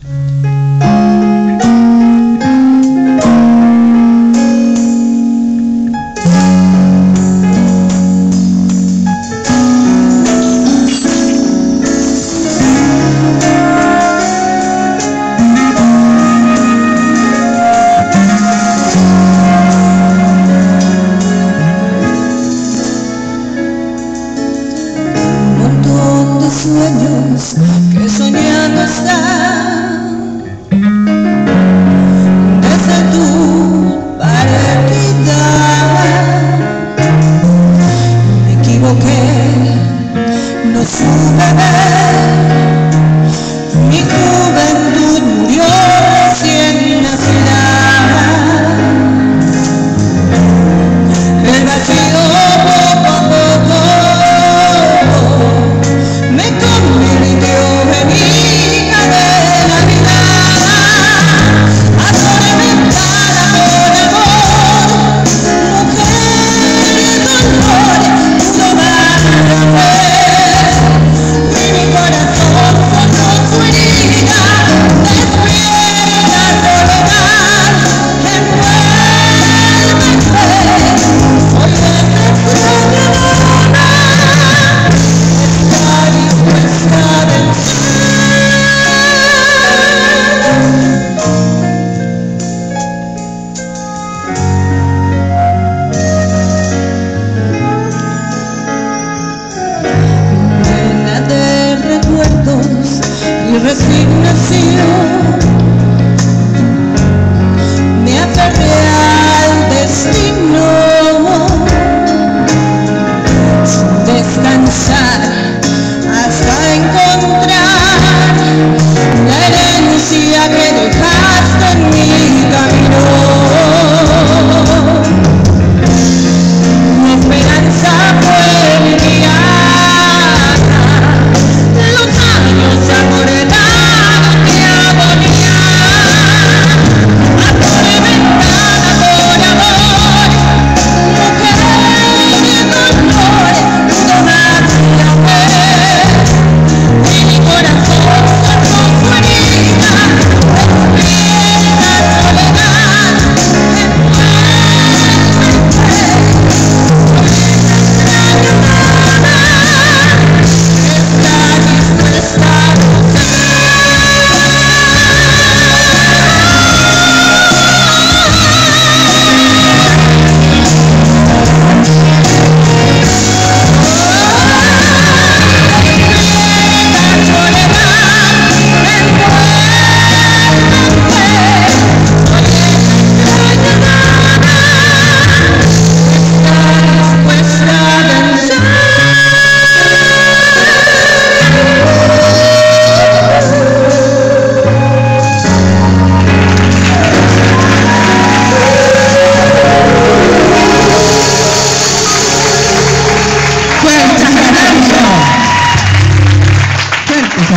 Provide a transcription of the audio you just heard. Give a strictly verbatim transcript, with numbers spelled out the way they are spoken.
Sueños que soñando están desde tu partida. Me equivoqué, no supe ver, mi juventud murió recién nacida. El vacío poco a poco me convirtió en hija de la vida, atormentada por amor, mujer dolor, pudo dar la fe, y mi corazón sanó su herida, despierta soledad, envuélveme, hoy decepción de luna. Llena de recuerdos y resignación, me aferré a